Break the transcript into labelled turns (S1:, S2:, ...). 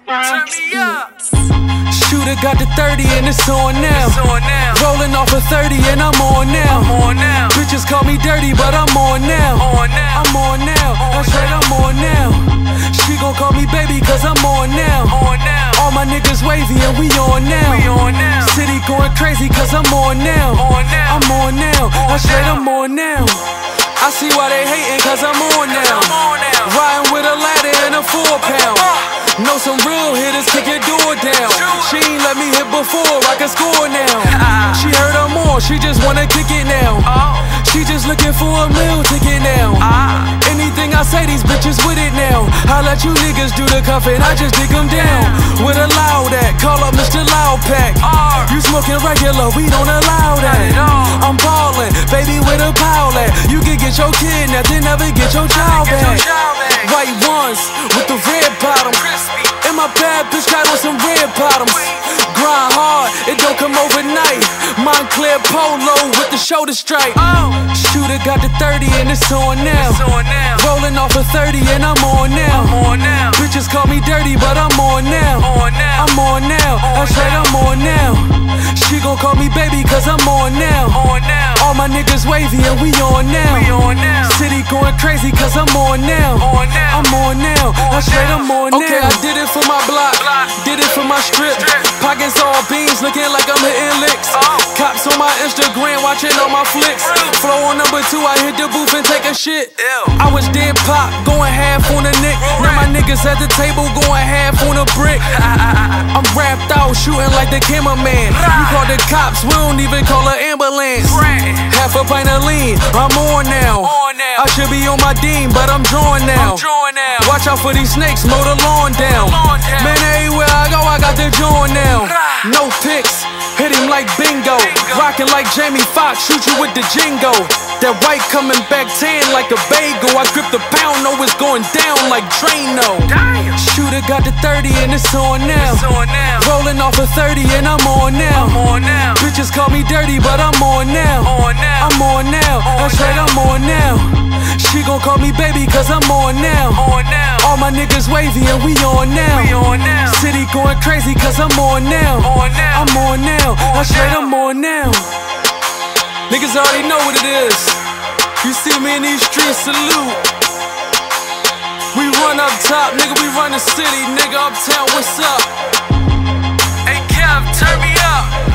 S1: Turn me up.
S2: Shooter got the 30 and it's on now. Rolling off a 30 and I'm on now. Bitches call me dirty, but I'm on now. I'm on now. That's right, I'm on now. She gon' call me baby cause I'm on now. All my niggas wavy and we on now. City going crazy cause I'm on now. I'm on now. That's right, I'm on now. I see why they hating cause I'm on now. Riding with a ladder and a 4-pound. Know some real hitters, kick your door down. She ain't let me hit before, I can score now. She heard I'm on, she just wanna kick it now. She just looking for a meal ticket now. Anything I say, these bitches with it now. I let you niggas do the cuffin', I just dig them down. With a loud at, call up Mr. Loud Pack. You smoking regular, we don't allow that. I'm ballin', baby with a pile at. You can get your kid, nothing, never get your child back. White ones with the red bottom. And my bad bitch got on some red bottoms. Grind hard, it don't come overnight. Montclair polo with the shoulder stripe. Shooter got the 30 and it's on now. Rolling off a 30 and I'm on now. Bitches call me dirty, but I'm on now. I'm on now. That's right, I'm on now. She gon' call me baby cause I'm on now. All my niggas wavy and we on now. City going crazy cause I'm on now. I'm on now. That's right, I'm on now. Okay, I did it for my block, did it for my strip. Pockets all beans, looking like I'm hitting licks. Cops on my Instagram, watching all my flicks. Flow on number 2, I hit the booth and take a shit. I was dead pop, going half on the nick. Now my niggas at the table, going half on a brick. I'm wrapped out, shooting like the cameraman. You call the cops, we don't even call an ambulance. Half a pint of lean, I'm on now. I should be on my dean, but I'm drawn now. Watch out for these snakes, mow the lawn down. Man, everywhere I go, I got the joint now. No pics, hit him like bingo. Rockin' like Jamie Foxx, shoot you with the jingo. That white coming back tan like a bagel. I grip the pound, know it's going down like Drano. Shooter got the 30 and it's on now. Rolling off a 30 and I'm on now. Bitches call me dirty, but I'm on now. I'm on now. That's right, I'm on now. She gon' call me baby cause I'm on now. All my niggas wavy and we on now. City going crazy cause I'm on now. I'm on now. That's right, I'm on now. Niggas already know what it is. You see me in these streets, salute. We run up top, nigga, we run the city. Nigga, uptown, what's up?
S1: Hey Kev, turn me up.